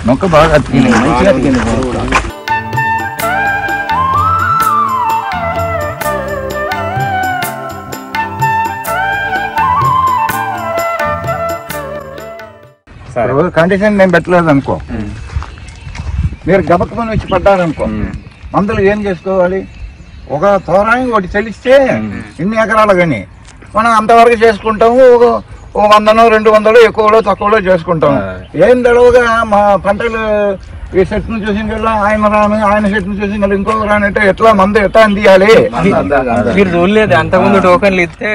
మొక్క బాగా అతికింది, మంచిగా అతికింది. కండిషన్ నేను పెట్టలేదు అనుకో, మీరు గబక్కమని వచ్చి పడ్డారనుకో, మందులు ఏం చేసుకోవాలి? ఒక తోరాయి ఒకటి చెల్లిస్తే ఇన్ని ఎకరాలు కానీ మనం అంతవరకు చేసుకుంటాము. ఓ 100 200 ఎక్కువలో తక్కువలో చేసుకుంటాం. ఏం తెలవగా మా పంటలు ఈ చెట్టును చూసి ఆయన రాను, ఆయన చెట్టును చూసి ఇంకొక రానంటే ఎట్లా మందు ఎట్లా అందియాలి? మీరు చూడలేదు అంతకుముందు టోకన్లు ఇస్తే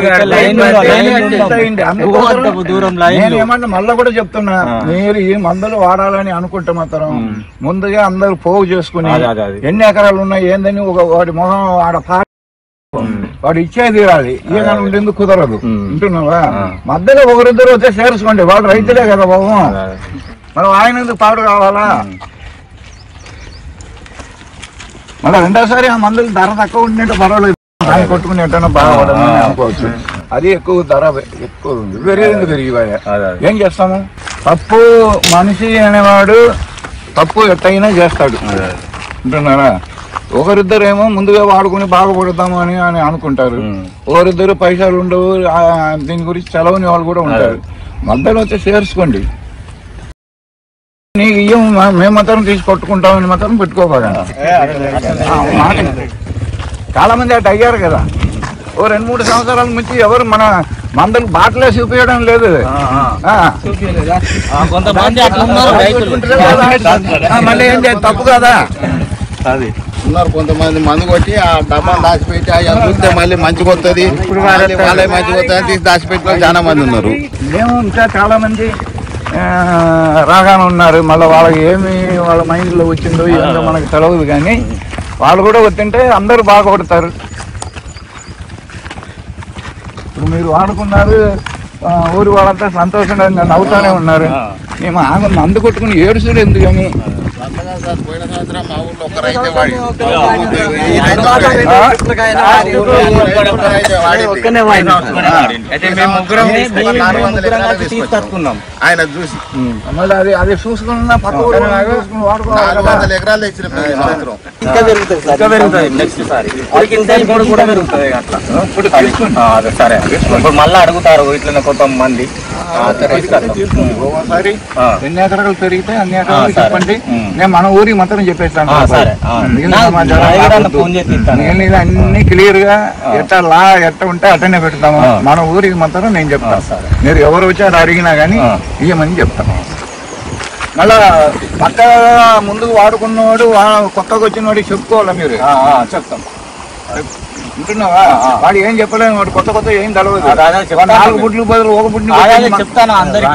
ఏమన్నా మళ్ళా కూడా చెప్తున్నా, మీరు ఈ మందులు వాడాలని అనుకుంటే మాత్రం ముందుగా అందరూ పోగు చేసుకుని ఎన్ని ఎకరాలు ఉన్నాయి ఏందని వాడి మొహం వాడు ఇచ్చే తీరాలి. ఈయన ఉండేందుకు కుదరదు. వింటున్నావా? మధ్యలో ఒకరిద్దరు వచ్చే చేర్చుకోండి, వాడు రైతులే కదా బాబు, మనం ఆయన ఎందుకు పాడు కావాలా? మళ్ళీ రెండోసారి ఆ మందులు ధర తక్కువ ఉంటే పర్వాలేదు, ఆయన కొట్టుకుని ఎట్టన్నా బాగుపడని అనుకోవచ్చు. అది ఎక్కువ ధర ఎక్కువ ఉంది, పెరిగిపోయా. ఏం చేస్తాము? తప్పు మనిషి అనేవాడు తప్పు ఎట్టయినా చేస్తాడు. వింటున్నారా? ఒకరిద్దరేమో ముందుగా వాడుకుని బాగుపడతాము అని అనుకుంటారు, ఒకరిద్దరు పైసలు ఉండవు, దీని గురించి చదవని వాళ్ళు కూడా ఉంటారు. మధ్యలో వచ్చి చేర్చుకోండి. నీకు ఇయ్యం, మేము మాత్రం తీసి కొట్టుకుంటామని మాత్రం పెట్టుకోబాగా. చాలా మంది అటు అయ్యారు కదా, ఓ 2-3 సంవత్సరాల నుంచి ఎవరు మన మందులు బాటలే చూపించడం లేదు. మళ్ళీ ఏం చేయాలి? తప్పు కదా అది. ఉన్నారు కొంతమంది మందు కొట్టి ఆ డబ్బాలు దాచిపెట్టి చూస్తే మళ్ళీ మంచిగా వస్తుంది, వాళ్ళే మంచిగా వస్తుంది తీసి దాచిపెట్టిన చాలా మంది ఉన్నారు. మేము ఇంకా చాలా మంది రాగానే ఉన్నారు. మళ్ళీ వాళ్ళకి ఏమి వాళ్ళ మైండ్లో వచ్చిందో ఏందో మనకు తెలియదు, కానీ వాళ్ళు కూడా వచ్చింటే అందరూ బాగుపడతారు. ఇప్పుడు మీరు వాడుకున్నారు, ఊరి వాళ్ళంతా సంతోషంగా నవ్వుతానే ఉన్నారు. మేము మందు కొట్టుకుని ఏడుసుడు ఎందుకు కానీ పోయిన సంవత్సరం మా ఊళ్ళో ఒక రైతే వాడి ఆయన చూసి అది చూసుకున్నా 400 ఎకరాలు తెచ్చిన సంవత్సరం ఇంకా పెరుగుతుంది. నెక్స్ట్ సారి కూడా పెరుగుతుంది అట్లా. సరే, ఇప్పుడు మళ్ళీ అడుగుతారు ఇట్లా కొంతమంది. ఒకసారి ఎన్ని ఎకరాలు పెరిగితే అన్ని ఎకరాలు చెప్పండి, నేను మన ఊరికి మాత్రం చెప్పేస్తాను. అన్ని క్లియర్ గా ఎట్ట ఉంటే అట్టనే పెడతాము. మన ఊరికి మాత్రం నేను చెప్తాను. మీరు ఎవరు వచ్చారు అడిగినా గానీ ఇయ్యమని చెప్తాను. మళ్ళా పక్క ముందుకు వాడుకున్నవాడు కొత్తగా వచ్చిన వాడికి చెప్పుకోవాలా మీరు? చెప్తాం. ఉంటున్నావా? వాడు ఏం చెప్పలేము, వాడు కొత్త ఏం తెలవదు. 4 బుడ్లు బదులు 1 బుడ్ని చెప్తాను.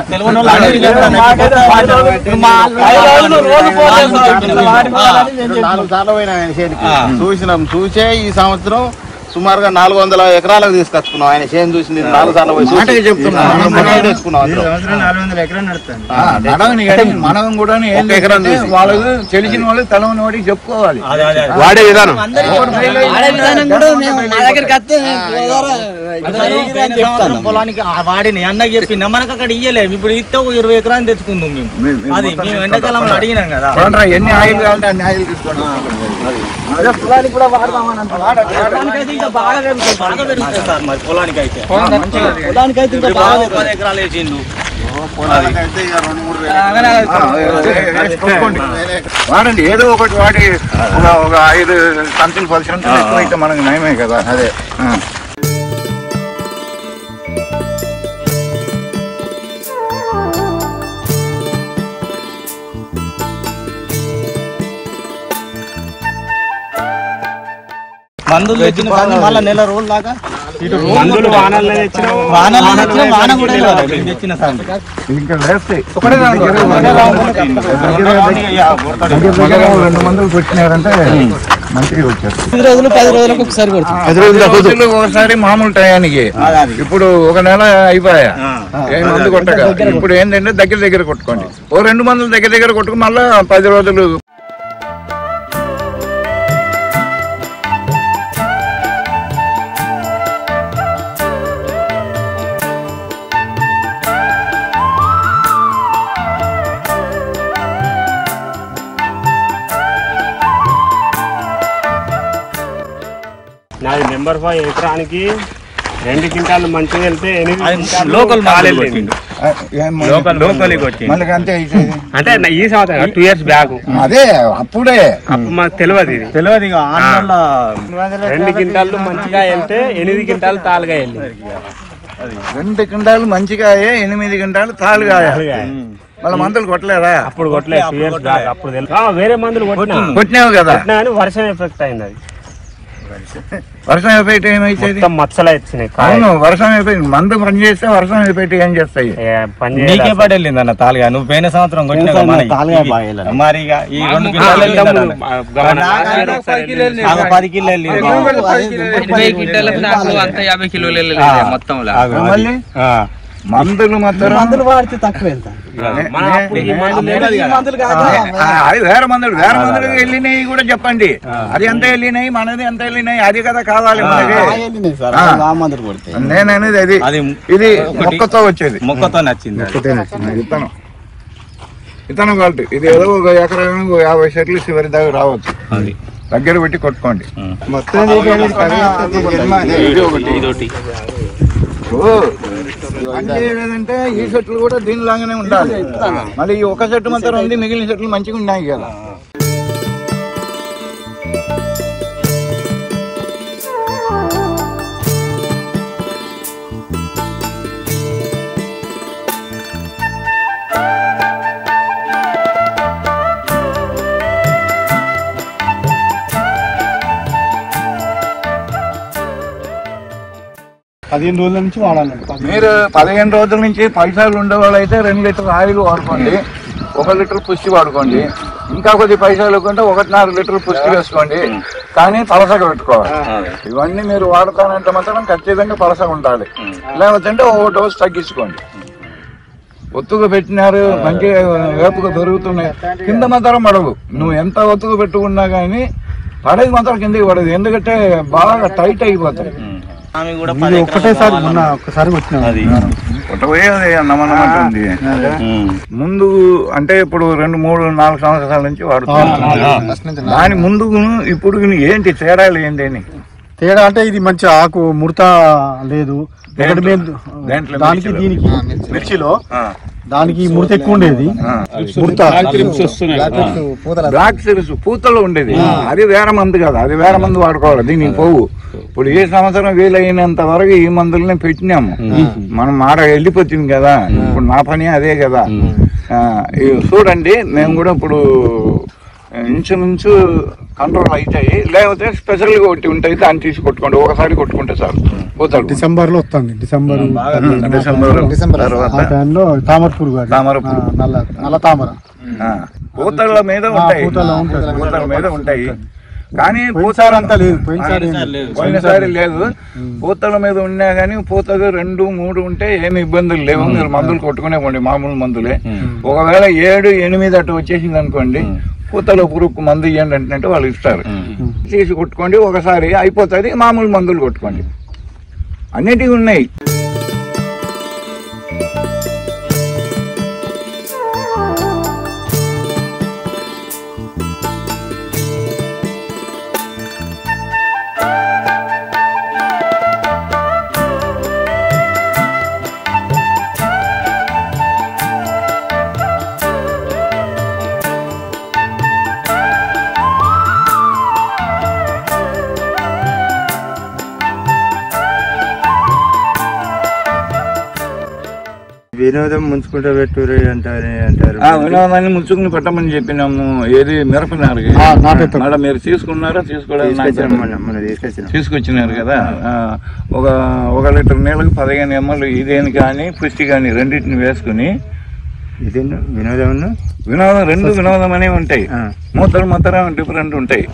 చూసినాం. చూసే ఈ సంవత్సరం సుమారుగా 400 ఎకరాలకు తీసుకొచ్చుకున్నాం. ఆయన చేను చూసింది 4 సార్లు మనం కూడా వాళ్ళకు తెలిసిన వాళ్ళకి తెలవని వాడికి చెప్పుకోవాలి. వాడే విధానం పొలానికి వాడిని అన్నకి చెప్పిన మనకు అక్కడ ఇయ్యలేము. ఇప్పుడు ఇస్తే 20 ఎకరాలు తెచ్చుకుందాం మేము. అది మేము ఎండాకాలంలో అడిగినాం కదా. ఎన్ని ఆయిల్ కావాలంటే అన్ని ఆయిల్ తీసుకోండి. పొలానికి కూడా వాడదామని బాగా పెరుగుతుంది సార్. మరి పొలానికి అయితే ఇంకా బాగా 10 ఎకరాలు వేసిండు. వాడండి, ఏదో ఒకటి వాడి ఒక 5 సంచులు 10 సంచులు ఎక్కువైతే మనకు నయమే కదా. అదే మందులు తెచ్చిన మళ్ళీ నెల రోజులు దాకా మందులు వాన కూడా తెచ్చిన సార్ ఇంకా వేస్తాయి. 2 మందులు కొట్టినారంటే మంచిగా వచ్చేస్తారు. 10 రోజులు 10 రోజులకు ఒకసారి ఒకసారి మామూలు టయానికి. ఇప్పుడు 1 నెల అయిపోయా ఏ మందు కొట్టక. ఇప్పుడు ఏంటంటే దగ్గర కొట్టుకోండి. 2 మందులు దగ్గర కొట్టుకుని మళ్ళా 10 రోజులు నెంబర్ 5 ఎకరానికి 2 క్వింటాలు మంచిగా వెళ్తే 8 లోకల్ అంతే అంటే ఈ సంవత్సరం 2 years బ్యాక్ అదే అప్పుడే అప్పుడు మాకు తెలియదు 2 క్వింటాలు మంచిగా వెళ్తే 8 క్వింటాలు తాలుగా వెళ్ళి 2 క్వింటాలు మంచిగా 8 క్వింటాలు తాలుగాయ మళ్ళీ మందులు కొట్టలేదా? అప్పుడు కొట్టలేదు 2 years బ్యాక్. అప్పుడు వేరే మందులు కొట్టినావు కదా, కానీ వర్షం ఎఫెక్ట్ అయింది. అది వర్షం ఎఫెక్ట్ ఏమైతే మచ్చలు వచ్చినాయి. అవును, వర్షం ఎఫెక్ట్ మందు పని చేస్తే వర్షం ఎఫెక్ట్ ఏం చేస్తాయి? నీకే పడి వెళ్ళింది అన్న తాలుగా. నువ్వు పోయిన సంవత్సరం కొట్టినావు మరి ఈ 2 క్వింటాలు 10 కిలోలు మళ్ళీ మందులు వాడితే తక్కువ వెళ్తాం. అది వేరే మందులు వెళ్ళినాయి కూడా చెప్పండి. అది ఎంత వెళ్ళినాయి, మనది ఎంత వెళ్ళినాయి, అది కదా కావాలి మనకి. నేననేది అది ఇది మొక్కతో వచ్చేది, మొక్కతో నచ్చింది విత్తనం క్వాలిటీ. ఇది ఏదో 1 ఎకరానికి 50 చెట్లు చివరి దాకా రావచ్చు. దగ్గర పెట్టి కొట్టుకోండి. లేదంటే ఈ చెట్లు కూడా దీనిలాగానే ఉండాలి. మళ్ళీ ఈ ఒక చెట్టు మాత్రం ఉంది, మిగిలిన చెట్లు మంచిగా ఉన్నాయి కదా. మీరు 15 రోజుల నుంచి పైసలు ఉండేవాళ్ళు అయితే 2 లీటర్ ఆయిల్ వాడుకోండి, 1 లీటర్ పుష్టి వాడుకోండి. ఇంకా కొద్ది పైసలు కొంటే 1.5 లీటర్ పుష్టి వేసుకోండి. కానీ పలసగా పెట్టుకోవాలి. ఇవన్నీ మీరు వాడతానంటే మాత్రం ఖచ్చితంగా పలసగా ఉండాలి. లేకపోతే 1 డోస్ తగ్గించుకోండి. ఒత్తుగా పెట్టినారు, మంచిగా వేపుగా దొరుకుతున్నాయి. కింద మాత్రం పడవు. నువ్వు ఎంత ఒత్తుగా పెట్టుకున్నా కానీ పడేది మాత్రం కిందకి పడదు. ఎందుకంటే బాగా టైట్ అయిపోతాయి. ఒక్కటేసారి ఒక్కసారి నమ్మనమంటుంది. ముందు అంటే ఇప్పుడు 2, 3, 4 సంవత్సరాల నుంచి వాడుతున్నాను. దాని ముందు ఇప్పుడు ఏంటి తేడాలు ఏంటి అని? తేడా అంటే ఇది మంచి ఆకు ముడత లేదు. దానికి దీనికి మిర్చిలో దానికి ముడత ఎక్కువ ఉండేది. బ్లాక్ సిరీస్ పూతలో ఉండేది. అది వేరే మందు కదా, అది వేరే మందు వాడుకోవాలి. దీనికి పోవు. ఇప్పుడు ఏ సంవత్సరం వీలైనంత వరకు ఈ మందులనే పెట్టినాము. మనం మాట వెళ్ళిపోతుంది కదా. ఇప్పుడు నా పని అదే కదా. చూడండి, మేము కూడా ఇప్పుడు ఇంచుమించు కంట్రోల్ అవుతాయి. లేకపోతే స్పెషల్ గా ఒకటి ఉంటాయి, దాన్ని తీసి కొట్టుకోండి. ఒకసారి కొట్టుకుంటే చాలు. పోతాడు. డిసెంబర్ లో వస్తుంది. డిసెంబర్ తర్వాత తామర పురుగు, నల్ల తామర పూతల మీద ఉంటాయి. పూతల మీద ఉంటాయి. కానీ పూసారంతా లేదు, పోయినసారి లేదు. పూతల మీద ఉన్నా కానీ పూతగా 2, 3 ఉంటే ఏమి ఇబ్బందులు లేవు. మీరు మందులు కొట్టుకునేవ్వండి, మామూలు మందులే. ఒకవేళ 7, 8 అటు వచ్చేసింది అనుకోండి, పూతలో పురుగు మందు ఇవ్వండి అంటే వాళ్ళు ఇస్తారు. తీసి కొట్టుకోండి, ఒకసారి అయిపోతుంది. మామూలు మందులు కొట్టుకోండి. అన్నిటికీ ఉన్నాయి. వినోదం ముంచుకుంటూ పెట్టురు అంటారు. వినోదాన్ని ముంచుకుని పెట్టమని చెప్పినాము. ఏది మిరపనారు మళ్ళీ మీరు తీసుకున్నారా? తీసుకొచ్చినారు కదా. ఒక లీటర్ నీళ్ళకి 15 ml ఇదేని కానీ పుష్టి కానీ రెండింటిని వేసుకుని ఇదే వినోదం. రెండు వినోదం అనేవి ఉంటాయి. మూతలు మాత్రం డిఫరెంట్ ఉంటాయి.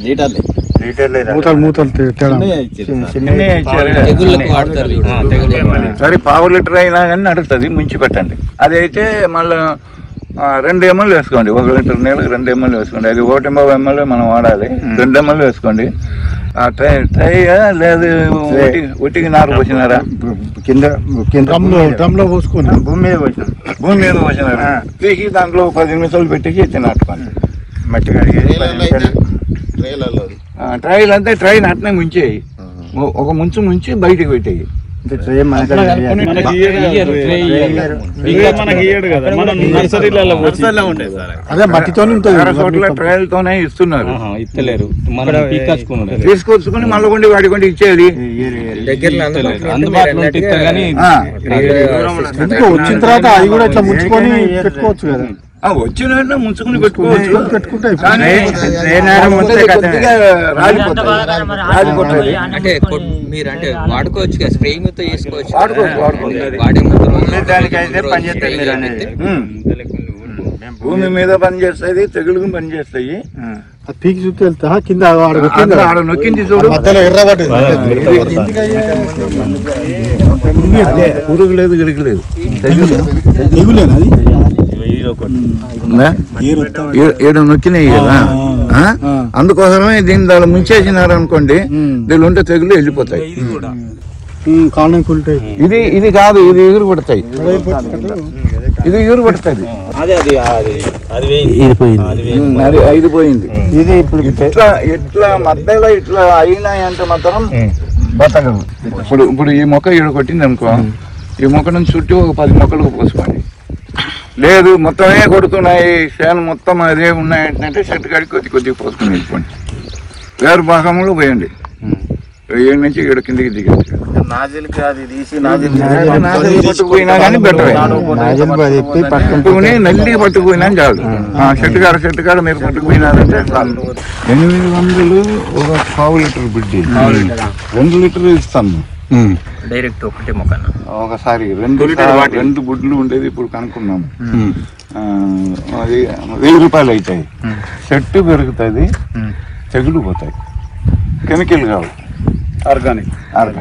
సరే, 1/2 లీటర్ అయినా కానీ నడుస్తుంది. ముంచి పెట్టండి. అదైతే మళ్ళీ 2 ml వేసుకోండి. 1 లీటర్ నీళ్ళకి 2 ml వేసుకోండి. అది 1.5 ml మనం వాడాలి. 2 ml వేసుకోండి. ట్రై లేదు, ఒట్టికి నారు పోసినారా? కింద డ్రమ్ లో పోసుకొని భూమి మీద పోసినారా? తీసి దాంట్లో 10 నిమిషాలు పెట్టేసి ఎత్తి నాటుకోండి. మట్టి కడిగేది ట్రైల్ అంతే. ట్రైన్ అట్నే ముంచేయి. ఒక ముంచి బయటికి పెట్టేయి. అదే మట్టితో ట్రయల్తోనే ఇస్తున్నారు. ఇస్తలేరు, తీసుకొచ్చుకుని మళ్ళీ కొండి వాడి కొండి ఇచ్చేది. అందుబాటులో ఉంటే ఇస్తారు కానీ వచ్చిన తర్వాత అది కూడా ఇట్లా ముంచుకొని పెట్టుకోవచ్చు కదా. వచ్చిన వెంటనే ముంచుకుని పెట్టుకోవచ్చు. రాలిపోతుంది. అంటే మీరు అంటే వాడుకోవచ్చు కదా, స్ప్రేయింగ్ తో చేసుకోవచ్చు. భూమి మీద పనిచేస్తాయి, తెగులుకు పనిచేస్తాయి. పీకి చుట్టూ వెళ్తా కింద నొక్కింది చూడు, పురుగు లేదు, గిరికి లేదు. ఏడు నొక్కినాయి కదా, అందుకోసమే దీన్ని దాని ముంచేసినారు అనుకోండి, దీని ఉంటే తెగులు వెళ్ళిపోతాయి. ఇది కాదు, ఇది ఎగురు పడతాయి, ఇది ఎగురు పడుతుంది. అది పోయింది. ఇది ఇప్పుడు ఇట్లా మధ్యలో ఇట్లా అయినాయంటే మాత్రం బతకదు. ఇప్పుడు ఈ మొక్క ఈడ కొట్టింది అనుకో, ఈ మొక్క నుంచి చుట్టూ ఒక 10 మొక్కలకు పోసుకోండి. లేదు మొత్తమే కొడుతున్నాయి, చేను మొత్తం అదే ఉన్నాయంటే చెట్టు కాడికి కొద్దిగా పోసుకుని వెళ్ళిపోండి. వేరు భాగంలో పోయండి, 7 నుంచి 7 కిందికి దిగండి. పట్టుకుపోయినా కానీ బెటర్, పట్టుకుని నల్లి పట్టుకుపోయినా చాలు. చెట్టు కాడ మీరు పట్టుకుపోయినారంటే 800 ఒక 1/2 లీటర్ బిడ్డి, 2 లీటర్లు ఇస్తాము డైరెక్ట్ ఒకటి మొక్క. ఒకసారి 2 బుడ్లు ఉండేది, ఇప్పుడు కనుక్కున్నాము. అది 1000 రూపాయలు అవుతాయి. చెట్టు పెరుగుతుంది, తెగులు పోతాయి. కెమికల్ కావు, ఆర్గానిక్.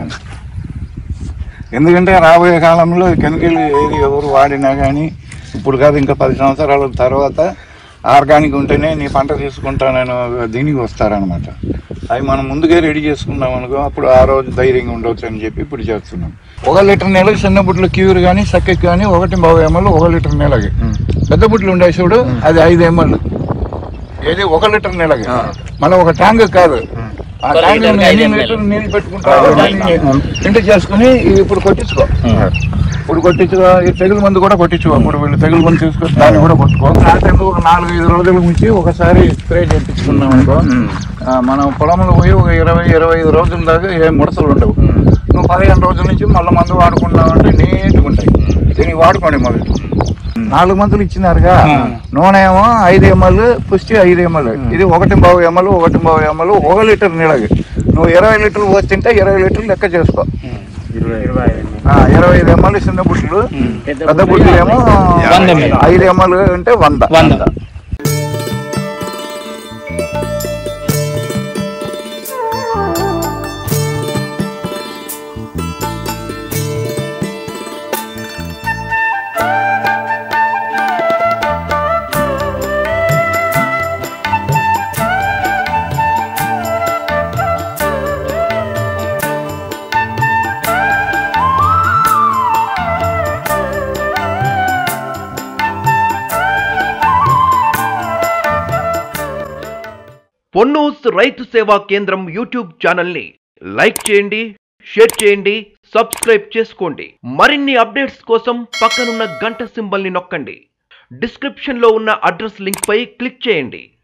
ఎందుకంటే రాబోయే కాలంలో కెమికల్ ఏది ఎవరు వాడినా కానీ, ఇప్పుడు కాదు ఇంకా 10 సంవత్సరాల తర్వాత ఆర్గానిక్ ఉంటేనే నీ పంట తీసుకుంటానని దీనికి వస్తారనమాట. అవి మనం ముందుగా రెడీ చేసుకున్నాం అనుకో, అప్పుడు ఆ రోజు ధైర్యంగా ఉండవచ్చు అని చెప్పి ఇప్పుడు చేస్తున్నాం. 1 లీటర్ నెలకి చిన్న బుడ్లు క్యూర్ కానీ సక్కకి కానీ 1.5 ml 1 లీటర్ నెలకి. పెద్ద బుడ్లు ఉండే చూడు, అది 5 ml. ఏది 1 లీటర్ నెలకి, మళ్ళీ ఒక ట్యాంక్ కాదు. ఆ ట్యాంక్ ఎన్ని లీటర్ నీళ్ళు పెట్టుకుంటారు ఇంటి చేసుకుని ఇప్పుడు కొట్టించుకో. ఈ తెగులు మందు కూడా కొట్టించుకో. ఇప్పుడు వీళ్ళు తెగులు మందు తీసుకొచ్చి దాన్ని కూడా కొట్టుకో. ఆ టైంలో ఒక 4-5 రోజుల నుంచి ఒకసారి స్ప్రే చేయించుకున్నాం అనుకో, మనం పొలంలో పోయి ఒక 20-25 రోజుల దాకా ఏం ముడతలు ఉండవు. నువ్వు 15 రోజుల నుంచి మళ్ళీ మందు వాడుకున్నావు అంటే నీట్గా ఉంటాయి. దీనికి వాడుకోండి. మొదలు 4 మందులు ఇచ్చినారుగా, నూనె ఏమో 5 ml, పుష్టి 5 ml. ఇది 1.5 ml 1 లీటర్ నీళ్ళకి. నువ్వు 20 లీటర్లు పోస్తుంటే 20 లీటర్లు లెక్క చేసుకో. 25 ml చిన్న బుడ్లు, పెద్ద బుడ్లు ఏమో 5 ml అంటే 100. పొన్నూస్ రైతు సేవా కేంద్రం యూట్యూబ్ ఛానల్ని లైక్ చేయండి, షేర్ చేయండి, సబ్స్క్రైబ్ చేసుకోండి. మరిన్ని అప్డేట్స్ కోసం పక్కనున్న గంట సింబల్ని నొక్కండి. డిస్క్రిప్షన్లో ఉన్న అడ్రస్ లింక్ పై క్లిక్ చేయండి.